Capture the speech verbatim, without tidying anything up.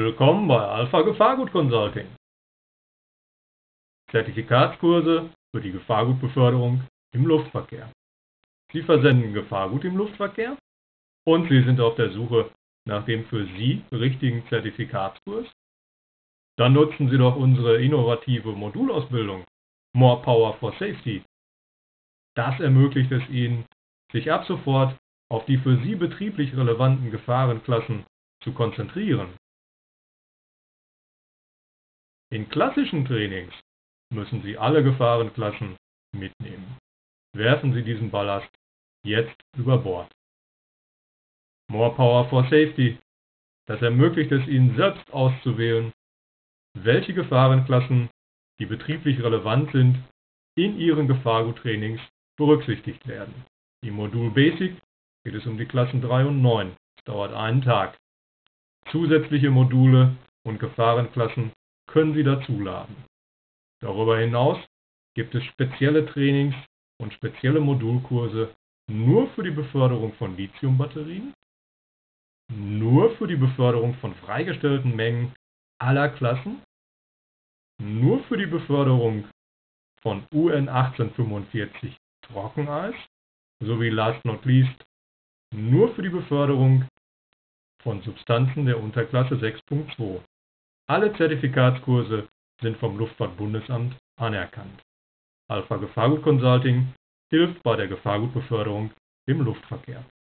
Willkommen bei Alpha Gefahrgut Consulting. Zertifikatskurse für die Gefahrgutbeförderung im Luftverkehr. Sie versenden Gefahrgut im Luftverkehr und Sie sind auf der Suche nach dem für Sie richtigen Zertifikatskurs? Dann nutzen Sie doch unsere innovative Modulausbildung More Power for Safety. Das ermöglicht es Ihnen, sich ab sofort auf die für Sie betrieblich relevanten Gefahrenklassen zu konzentrieren. In klassischen Trainings müssen Sie alle Gefahrenklassen mitnehmen. Werfen Sie diesen Ballast jetzt über Bord. More Power for Safety. Das ermöglicht es Ihnen selbst auszuwählen, welche Gefahrenklassen, die betrieblich relevant sind, in Ihren Gefahrguttrainings berücksichtigt werden. Im Modul Basic geht es um die Klassen drei und neun. Es dauert einen Tag. Zusätzliche Module und Gefahrenklassen können Sie dazuladen. Darüber hinaus gibt es spezielle Trainings und spezielle Modulkurse nur für die Beförderung von Lithiumbatterien, nur für die Beförderung von freigestellten Mengen aller Klassen, nur für die Beförderung von U N achtzehnhundertfünfundvierzig Trockeneis sowie last not least nur für die Beförderung von Substanzen der Unterklasse sechs Punkt zwei. Alle Zertifikatskurse sind vom Luftfahrtbundesamt anerkannt. Alpha Gefahrgut Consulting hilft bei der Gefahrgutbeförderung im Luftverkehr.